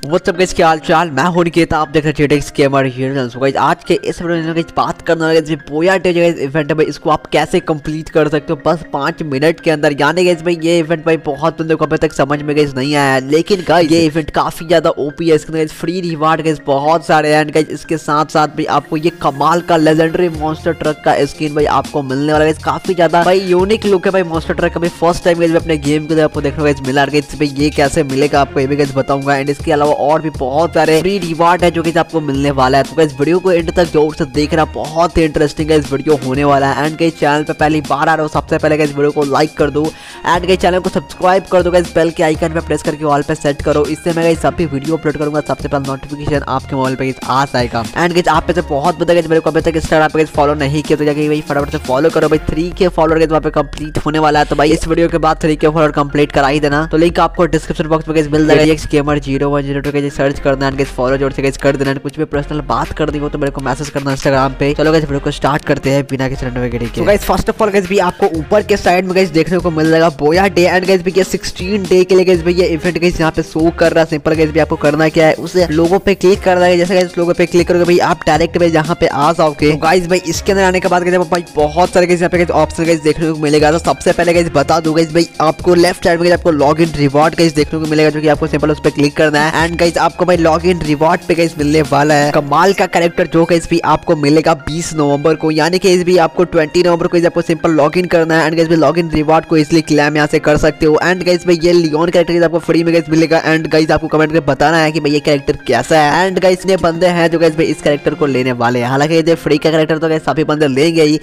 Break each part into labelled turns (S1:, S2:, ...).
S1: What's up guys, क्या हाल चाल। मैं हूं निकेत, आप देख रहे हैं गेमर हियर्स। सो गाइस आज के इस वीडियो में बात करने वाले जो बोया डे गाइस इवेंट है भाई, इसको आप कैसे कंप्लीट कर सकते हो बस 5 मिनट के अंदर। यानी गाइस भाई ये इवेंट भाई बहुत बंदे को अभी तक समझ में गाइस नहीं आया है, लेकिन गाइस ये इवेंट काफी ज्यादा ओपी है। इसके अंदर फ्री रिवार्ड गाइस बहुत सारे हैं गाइस। इसके साथ साथ भी आपको ये कमाल का लेजेंडरी मॉन्स्टर ट्रक का स्किन भाई आपको मिलने वाला है। काफी ज्यादा भाई यूनिक लुक है भाई मॉन्स्टर ट्रक का। फर्स्ट टाइम गाइस अपने गेम के आपको देखने को मिला गाइस भाई, ये कैसे मिलेगा आपको ये भी गाइस बताऊंगा। एंड इसके अलावा और भी बहुत सारे फ्री रिवार्ड है जो कि आपको मिलने वाला है। तो गाइस वीडियो को एंड तक जरूर से देखना, बहुत ही इंटरेस्टिंग है इस वीडियो होने वाला है। एंड गाइस चैनल पे पहली बार आ रहे हो सबसे पहले गाइस वीडियो को लाइक कर दो एंड गाइस चैनल को सब्सक्राइब कर दो गाइस, बेल के आइकन पे प्रेस करके ऑल पे सेट करो। इससे मैं गाइस सभी वीडियो अपलोड करूंगा सबसे पहले नोटिफिकेशन आपके मोबाइल पे आ जाएगा। एंड गाइस आप पे से बहुत बता गाइस मेरे को अभी तक इंस्टाग्राम पे फॉलो नहीं किया तो जाके भाई फटाफट से फॉलो करो भाई। 3K फॉलोअर गाइस वहां पे कंप्लीट होने वाला है। तो भाई इस वीडियो के बाद 3K फॉलोअर कंप्लीट करा ही देना। तो लिंक आपको डिस्क्रिप्शन बॉक्स में गाइस मिल जाएगा। gamer0102 के सर्च करना एंड गाइस फॉलो जोर से गाइस कर देना। कुछ भी पर्सनल बात करनी हो तो मेरे को मैसेज करना इंस्टाग्राम पे। चलो गाइस वीडियो को स्टार्ट करते हैं बिना किसी रनवे के। तो guys first of all guys भी आपको ऊपर के साइड में गाइस देखने को मिल जाएगा बोया डे। एंड गाइस भी ये 16 डे के लिए गाइस भी ये इवेंट गाइस यहां पे शो कर रहा है। सिंपल गाइस भी आपको करना क्या है, उसे लोगो पे क्लिक करना है। जैसे गाइस लोगो पे क्लिक करोगे भाई आप डायरेक्ट भाई यहां पे आ जाओगे। तो गाइस भाई इसके अंदर आने के बाद गाइस भाई बहुत सारे गाइस यहां पे गाइस ऑप्शन गाइस देखने को मिलेगा। तो सबसे पहले गाइस बता दूं गाइस भाई आपको लेफ्ट साइड में आपको लॉगिन रिवॉर्ड गाइस देखने को मिलेगा, जो कि आपको सिंपल उस पे क्लिक करना है। एंड गाइस आपको भाई लॉगिन रिवॉर्ड पे गाइस मिलने वाला है कमाल का कैरेक्टर, जो गाइस भी आपको मिलेगा 20 नवंबर को। यानी कि भी आपको 20 नवंबर को आपको सिंपल लॉगिन करना है। एंड गाइस भी लॉगिन रिवॉर्ड को इसलिए क्लेम यहां से कर सकते हो। एंड गाइस भाई ये लियोन कैरेक्टर आपको फ्री में गाइस मिलेगा। एंड गाइस आपको कमेंट में बताना है कि भाई ये कैरेक्टर कैसा है। एंड गाइस ने बंदे हैं जो गाइस भाई इस कैरेक्टर को लेने वाले हैं। हालांकि ये फ्री का कैरेक्टर तो गाइस सभी बंदे लेंगे ही।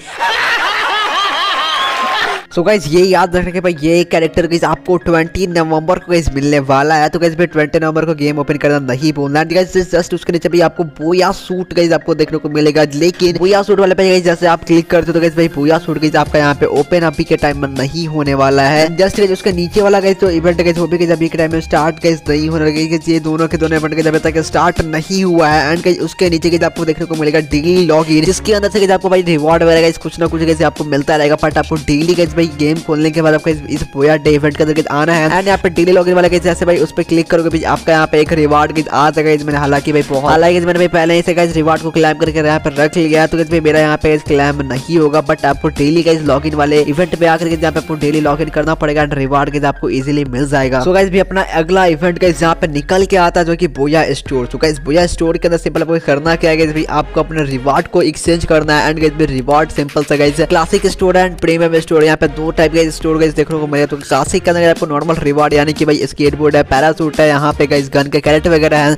S1: सो गाइस ये याद रखने के भाई ये कैरेक्टर गाइस आपको 20 नवंबर को गाइस मिलने वाला है। तो गाइस भाई 20 नवंबर को गेम ओपन करना नहीं भूलना है गाइस। जस्ट उसके नीचे भी आपको बोया सूट गाइस आपको देखने को मिलेगा। लेकिन बोया सूट वाले पे गाइस जैसे आप क्लिक करते हो तो गाइस भाई बोया सूट गाइस आपका यहाँ पे ओपन अभी के टाइम में नहीं होने वाला है। जस्ट गाइस उसके नीचे वाला गाइस तो इवेंट गाइस वो भी गाइस अभी के टाइम में स्टार्ट गाइस नहीं होने लगे। ये दोनों के दोनों इवेंट गाइस अभी तक स्टार्ट नहीं हुआ है। एंड गाइस उसके नीचे गाइस आपको देखने को मिलेगा डेली लॉगिन, जिसके अंदर से गाइस आपको भाई रिवॉर्ड वगैरह गाइस कुछ ना कुछ गाइस आपको मिलता रहेगा। बट आपको डेली गाइस भाई गेम खोलने के बाद आपको इस बोया डे इवेंट के अंदर आना है। एंड यहाँ पे डेली लॉगिन वाला गाइस जैसे भाई उस पे क्लिक करोगे भाई आपका यहाँ पे एक रिवार्ड गाइस आ जाएगा। इसमें हालांकि भाई मैंने भाई पहले ही से गाइस रिवार्ड को क्लेम करके यहाँ पे रख लिया। तो गाइस भाई मेरा यहाँ पे क्लेम नहीं होगा, बट आपको डेली गाइस लॉगिन वाले इवेंट पे आकर के यहाँ पे आपको डेली लॉगिन करना पड़ेगा एंड रिवार्ड गाइस आपको इजीली मिल जाएगा। सो गाइस भी अपना अगला इवेंट गाइस यहाँ पे निकल के आता है जो कि बोया स्टोर। तो गाइस बोया स्टोर के अंदर सिंपल आपको करना क्या है गाइस भाई आपको अपने रिवार्ड को एक्सचेंज करना है। एंड गाइस भाई रिवार्ड सिंपल सा guys classic store and premium store, यहाँ पे दो टाइप का स्टोर गाइस देखने को मिलेगा। तो क्लासिक के अंदर आपको नॉर्मल रिवार्ड यानी कि भाई स्केटबोर्ड है, पैरासूट है, यहाँ पे गाइस गन के कैरेट वगैरह है।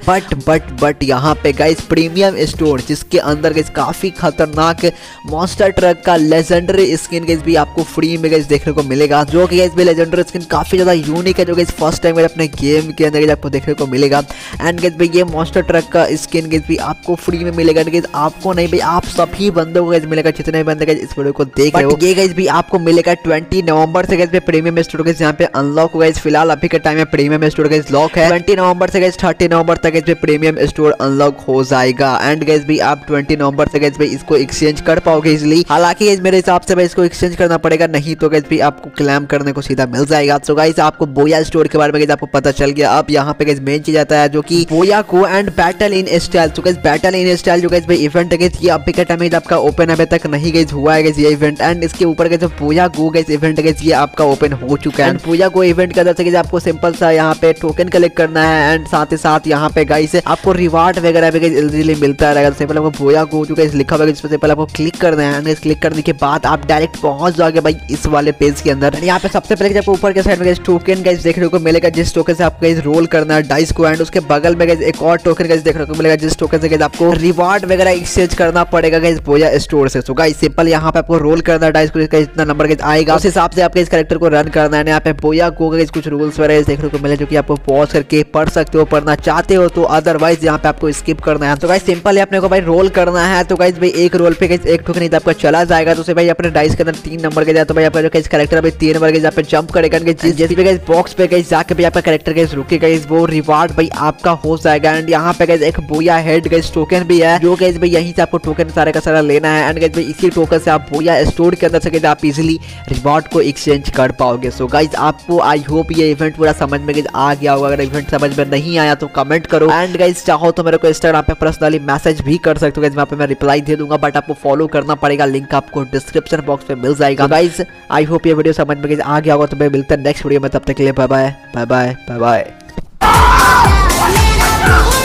S1: बट यहाँ पे गाइस प्रीमियम स्टोर जिसके अंदर गाइस काफी खतरनाक मॉन्स्टर ट्रक का लेजेंडरी स्किन गाइस भी आपको फ्री में गाइस देखने को मिलेगा, जो कि गाइस भी लेजेंडरी स्किन काफी ज्यादा यूनिक है, जो गाइस फर्स्ट टाइम अपने गेम के अंदर आपको देखने को मिलेगा। एंड गाइस भाई ये मॉन्स्टर ट्रक का स्किन गाइस भी आपको फ्री में मिलेगा। गाइस आपको नहीं भाई आप सभी बंदों को गाइस मिलेगा, जितने बंदे गाइस इस वीडियो को देख रहे हो। ये गाइस भी आपको मिलेगा 20 नवंबर से गाइस पे प्रीमियम स्टोर गाइस यहाँ पे अनलॉक हो गाइस। फिलहाल अभी के टाइम में प्रीमियम स्टोर गाइस लॉक है। 20 नवंबर से गाइस 30 नवंबर तक गाइस प्रीमियम स्टोर अनलॉक हो जाएगा। एंड गाइस भी आप 20 नवंबर से गाइस इसको एक्सचेंज कर पाओगे इजीली। हालांकि गाइस मेरे हिसाब से भाई इसको एक्सचेंज करना पड़ेगा, नहीं तो गाइस भी आपको क्लेम करने को सीधा मिल जाएगा। तो गाइस आपको बोया स्टोर के बारे में गाइस आपको पता चल गया। अब यहाँ पे गाइस मेन चीज आता है जो कि बोया को एंड बैटल इन स्टाइल। तो गाइस बैटल इन स्टाइल जो गाइस भाई इवेंट है ये अभी के टाइम में आपका ओपन अभी तक नहीं गाइस हुआ है गाइस ये इवेंट। एंड इसके ऊपर गाइस बोया गो गाइस इवेंट गाइस ये आपका ओपन हो चुका है। बोया गो इवेंट के अंदर से आपको सिंपल सा यहाँ पे टोकन कलेक्ट करना है। एंड साथ ही साथ यहाँ पे गाइस आपको रिवार्ड वगैरह भी गाइस इजीली मिलता रहेगा। तो सिंपल आपको बोया गो जो गाइस लिखा हुआ है इस पे सिंपल आपको क्लिक करना है। एंड क्लिक करने के बाद आप डायरेक्ट पहुंच जाओगे भाई इस वाले पेज के अंदर। यहाँ पे सबसे पहले आपको ऊपर के साइड में गाइस टोकन गाइस देखने को मिलेगा, जिस टोकन से आपको गाइस रोल करना है डाइस को। एंड उसके बगल में गाइस एक और टोकन गाइस देखने को मिलेगा, जिस टोकन से गाइस आपको रिवार्ड वगैरह एक्सचेंज करना पड़ेगा गाइस बोया स्टोर से। सो गाइस सिंपल यहाँ पे आपको रोल करना है डाइस को, जितना नंबर गाइस आएगा उस हिसाब से आपके इस कैरेक्टर को रन करना है। यहाँ पे बोया को गाइस कुछ रूल्स वगैरह देखने को मिले जो कि आपको पॉज करके पढ़ सकते हो, पढ़ना चाहते हो तो, अदरवाइज यहाँ पे आपको स्किप करना है। तो गाइस सिंपल अपने को भाई रोल करना है। तो गाइस भाई एक रोल पे गाइस एक टोकन नहीं आपका चला जाएगा। तो भाई अपने डाइस के अंदर 3 नंबर के जाए तो भाई आपका जो गाइस कैरेक्टर भाई 3 नंबर के यहाँ पे जंप करेगा। जैसे भी गाइस बॉक्स पे गाइस जाके भाई आपका कैरेक्टर गाइस रुकेगा गाइस वो रिवार्ड भाई आपका हो जाएगा। एंड यहाँ पे गाइस एक बोया हेड गाइस टोकन भी है, जो गाइस भाई यहीं से आपको टोकन सारे का सारा लेना है। एंड गाइस भाई इसी टोकन से आप बोया स्टोर के अंदर से गाइस आप इजीली रिवॉर्ड को एक्सचेंज कर पाओगे। सो गाइज आपको आई होप ये इवेंट पूरा समझ में आ गया होगा। अगर इवेंट समझ में नहीं आया तो कमेंट करो, एंड गाइज चाहो तो मेरे को इंस्टाग्राम पे पर्सनली मैसेज भी कर सकते हो गाइज, वहाँ पे मैं रिप्लाई दे दूंगा, बट आपको फॉलो करना पड़ेगा। लिंक आपको डिस्क्रिप्शन बॉक्स में मिल जाएगा। गाइज आई होप ये वीडियो समझ में आ गया होगा। तो मैं मिलता है नेक्स्ट वीडियो में, तब तक के लिए bye bye bye bye bye bye.